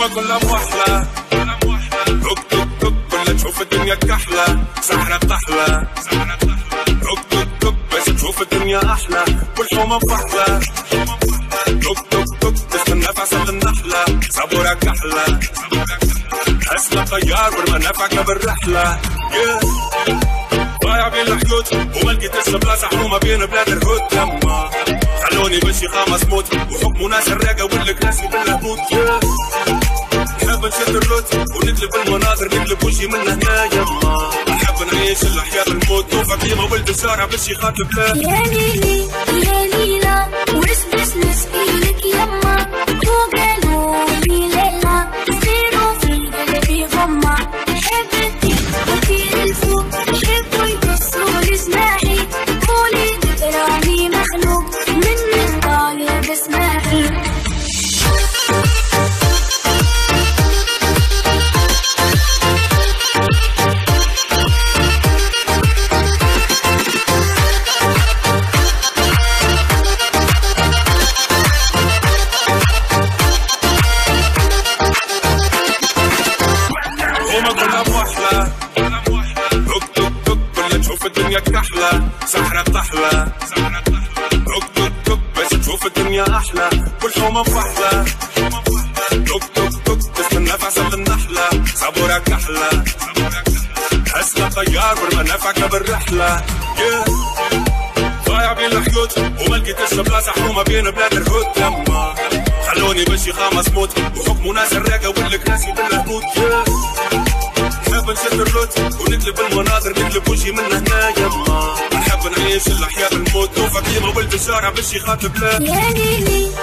هما كلها موحلة توك توك توك كلها تشوف الدنيا كحلة سحرة طحلة توك توك توك بس تشوف الدنيا أحلى والحومة مفحلة توك توك توك تستنى في عسل النحلة صبورة كحلة حسنا طيار والمنافع بالرحلة ضايع بين الحدود وما لقيتش بلاصة حرومة بين بلاد الهود لما خلوني بشي خامس موت وحكموا ناس الراقة والكراسي بالهبوط نحب نشد الروت ونقلب المناظر نقلب وشي من هنا يما نحب نعيش الأحياء بالموت نوفى كيما ولد الشارع بشي خاطب لا يا ليلي يا ليلى ورس بسنس إيدك يما وقالوا لي ليلى تصيروا في قلبي غمة حبتي وكيل الفوق يحبوا يكسروا لجناحي قولي تراني مخلوق منك طالب اسمعي كحلة سحرة طحلة توك توك توك بس تشوف الدنيا أحلى والحومة مفحلة توك توك توك تستنى في عسل النحلة صبورة كحلة حسنا طيار والمنافع بالرحلة ضايع بين الحيوط وما لقيتش بلاصة حرومة بين بلاد الهود لما خلوني بشي خامس موت وحكموا ناس الراقة والكراسي بالهبوط نحب نشد الروت ونقلب المناظر نقلب وشي من هنا يما نحب نعيش الأحياء بالموت نوفى كيما ولد الشارع بشي خاطب لا يا ليلي